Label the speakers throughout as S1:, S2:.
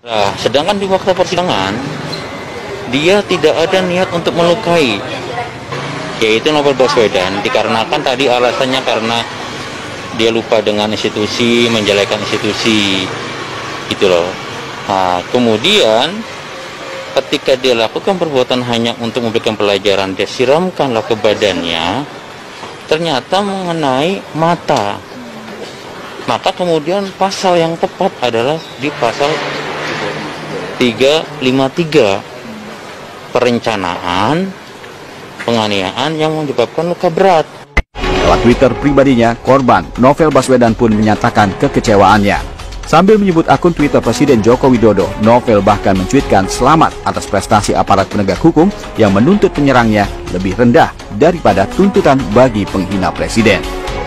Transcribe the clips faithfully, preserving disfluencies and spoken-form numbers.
S1: Nah, sedangkan di waktu persidangan dia tidak ada niat untuk melukai, yaitu Novel Baswedan, dikarenakan tadi alasannya karena dia lupa dengan institusi, menjelekan institusi, gitu loh. Nah, kemudian ketika dia lakukan perbuatan hanya untuk memberikan pelajaran, dia siramkanlah ke badannya, ternyata mengenai mata. Maka kemudian pasal yang tepat adalah di pasal tiga lima tiga, perencanaan penganiayaan yang menyebabkan luka berat.
S2: Lewat Twitter pribadinya, korban Novel Baswedan pun menyatakan kekecewaannya. Sambil menyebut akun Twitter Presiden Joko Widodo, Novel bahkan mencuitkan selamat atas prestasi aparat penegak hukum yang menuntut penyerangnya lebih rendah daripada tuntutan bagi penghina presiden.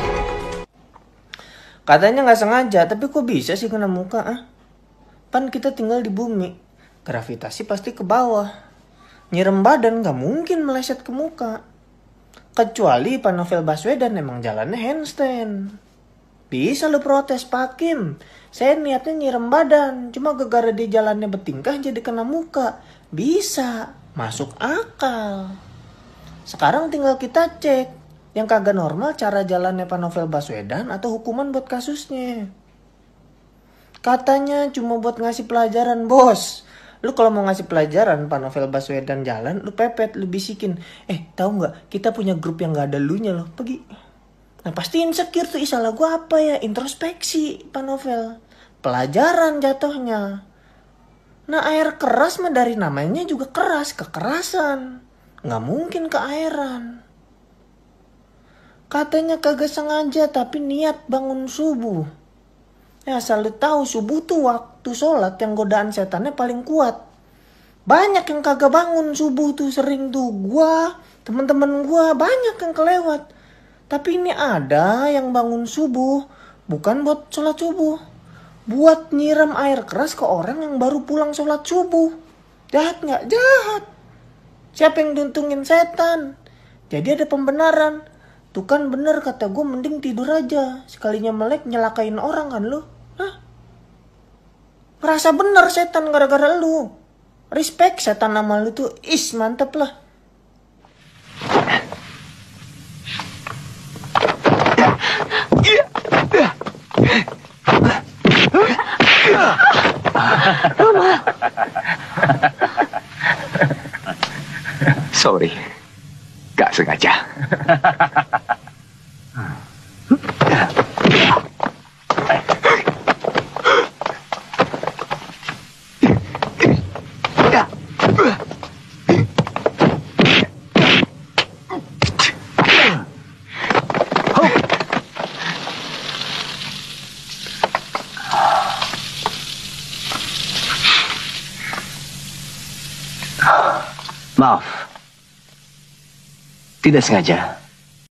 S3: Katanya nggak sengaja, tapi kok bisa sih kena muka? Ah? Pan kita tinggal di bumi, gravitasi pasti ke bawah. Nyirem badan nggak mungkin meleset ke muka. Kecuali Pak Novel Baswedan emang jalannya handstand. Bisa lu protes, Pak Kim. Saya niatnya nyirem badan, cuma gara-gara dia jalannya bertingkah jadi kena muka. Bisa, masuk akal. Sekarang tinggal kita cek. Yang kagak normal cara jalannya Pak Novel Baswedan atau hukuman buat kasusnya. Katanya cuma buat ngasih pelajaran, bos. Lu kalau mau ngasih pelajaran Pak Novel Baswedan jalan, lu pepet, lu bisikin. Eh, tahu nggak? Kita punya grup yang nggak ada lunya loh. Pergi. Nah pasti insecure tuh, ih salah gue apa ya? Introspeksi Pak Novel. Pelajaran jatuhnya. Nah air keras mah dari namanya juga keras, kekerasan. Nggak mungkin keairan. Katanya kagak sengaja tapi niat bangun subuh. Ya asal lu tahu subuh tuh waktu sholat yang godaan setannya paling kuat. Banyak yang kagak bangun subuh tuh, sering tuh. Gua, temen-temen gua banyak yang kelewat. Tapi ini ada yang bangun subuh bukan buat sholat subuh. Buat nyiram air keras ke orang yang baru pulang sholat subuh. Jahat gak? Jahat. Siapa yang diuntungin? Setan. Jadi ada pembenaran. Tuh kan bener kata gue, mending tidur aja. Sekalinya melek nyelakain orang kan lu. Hah? Ngerasa bener setan gara-gara lu. Respect setan nama lu tuh. Is mantep lah.
S4: Sorry, gak sengaja. Maaf, tidak sengaja.